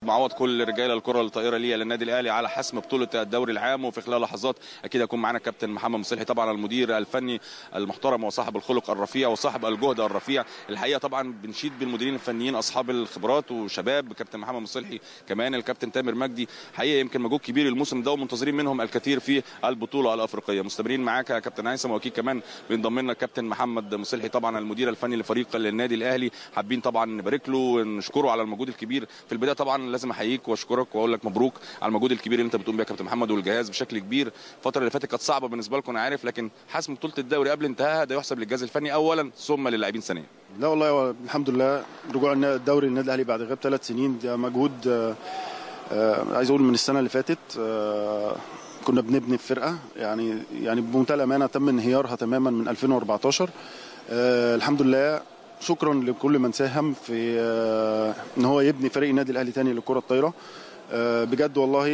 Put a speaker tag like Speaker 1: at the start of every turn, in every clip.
Speaker 1: معوض كل رجال الكره الطائره ليا للنادي الاهلي على حسم بطوله الدوري العام، وفي خلال لحظات اكيد هيكون معانا كابتن محمد مصلحي طبعا المدير الفني المحترم وصاحب الخلق الرفيع وصاحب الجهد الرفيع. الحقيقه طبعا بنشيد بالمديرين الفنيين اصحاب الخبرات وشباب كابتن محمد مصلحي، كمان الكابتن تامر مجدي، حقيقه يمكن مجهود كبير الموسم ده ومنتظرين منهم الكثير في البطوله الافريقيه. مستمرين معاك يا كابتن هيثم، واكيد كمان بينضم لنا الكابتن محمد مصلحي طبعا المدير الفني لفريق النادي الاهلي. حابين طبعا نبارك له ونشكره على المجهود الكبير. في البدايه طبعا لازم احييك واشكرك واقول لك مبروك على المجهود الكبير اللي انت بتقوم بيه يا كابتن محمد والجهاز بشكل كبير. الفتره اللي فاتت كانت صعبه بالنسبه لكم انا عارف، لكن حسم بطوله الدوري قبل انتهائها ده يحسب للجهاز الفني اولا ثم للاعبين ثانيا.
Speaker 2: لا والله الحمد لله رجوع الدوري للنادي الاهلي بعد غياب 3 سنين ده مجهود. عايز اقول من السنه اللي فاتت كنا بنبني الفرقه يعني بمنتهى الامانه تم انهيارها تماما من 2014. الحمد لله شكرا لكل من ساهم في ان هو يبني فريق النادي الاهلي تاني للكره الطايره. بجد والله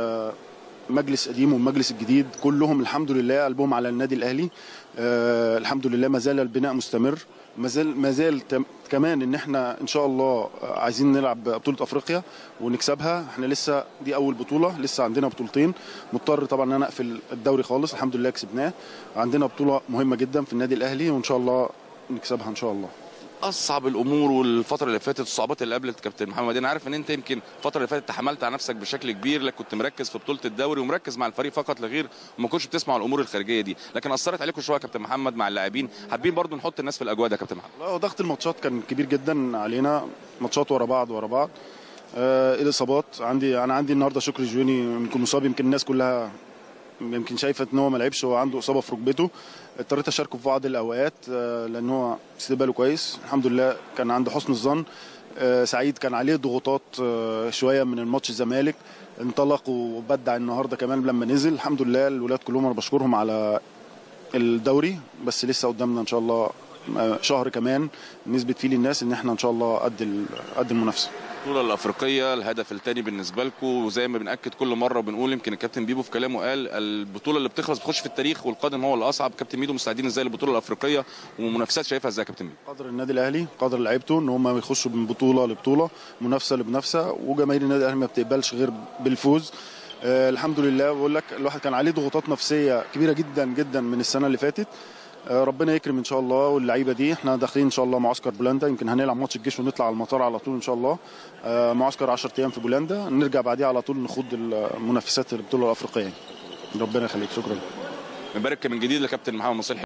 Speaker 2: مجلس قديم والمجلس الجديد كلهم الحمد لله قلبهم على النادي الاهلي. الحمد لله ما زال البناء مستمر، ما زال كمان ان احنا ان شاء الله عايزين نلعب بطوله افريقيا ونكسبها. احنا لسه دي اول بطوله، لسه عندنا بطولتين. مضطر طبعا ان انا اقفل الدوري خالص، الحمد لله كسبناه. عندنا بطوله مهمه جدا في النادي الاهلي وان شاء الله نكسبها ان شاء الله.
Speaker 1: اصعب الامور والفتره اللي فاتت الصعوبات اللي قابلت كابتن محمد، انا عارف ان انت يمكن الفتره اللي فاتت تحملت على نفسك بشكل كبير، لك كنت مركز في بطوله الدوري ومركز مع الفريق فقط لا غير وما كنتش بتسمع الامور الخارجيه دي، لكن اثرت عليكم شويه يا كابتن محمد مع اللاعبين. حابين برضو نحط الناس في الاجواء ده يا كابتن محمد.
Speaker 2: لا ضغط الماتشات كان كبير جدا علينا، ماتشات ورا بعض. الاصابات انا عندي النهارده شكري جوني يمكن مصاب، يمكن الناس كلها يمكن شايفه ان هو ما لعبش، هو عنده اصابه في ركبته. اضطريت اشاركه في بعض الاوقات لان هو استقباله كويس الحمد لله، كان عنده حسن الظن. سعيد كان عليه ضغوطات شويه من الماتش الزمالك، انطلق وبدع النهارده كمان لما نزل. الحمد لله الولاد كلهم انا بشكرهم على الدوري، بس لسه قدامنا ان شاء الله شهر كمان نثبت فيه للناس ان احنا ان شاء الله قد المنافسه.
Speaker 1: البطوله الافريقيه الهدف الثاني بالنسبه لكم، وزي ما بناكد كل مره وبنقول يمكن الكابتن بيبو في كلامه قال البطوله اللي بتخلص بتخش في التاريخ والقادم هو الاصعب. كابتن ميدو مستعدين ازاي للبطوله الافريقيه ومنافسات شايفها ازاي يا كابتن ميدو؟
Speaker 2: قدر النادي الاهلي قدر لعيبته ان هم يخشوا من بطوله لبطوله، منافسه لمنافسه، وجماهير النادي الاهلي ما بتقبلش غير بالفوز. الحمد لله بقول لك الواحد كان عليه ضغوطات نفسيه كبيره جدا جدا من السنه اللي فاتت. ربنا يكرم ان شاء الله. واللعيبه دي احنا داخلين ان شاء الله معسكر بولندا، يمكن هنلعب ماتش الجيش ونطلع على المطار على طول ان شاء الله. معسكر 10 ايام في بولندا، نرجع بعديها على طول نخوض المنافسات البطوله الافريقيه. ربنا يخليك، شكرا.
Speaker 1: نبارك من جديد لكابتن محمد مصلحي.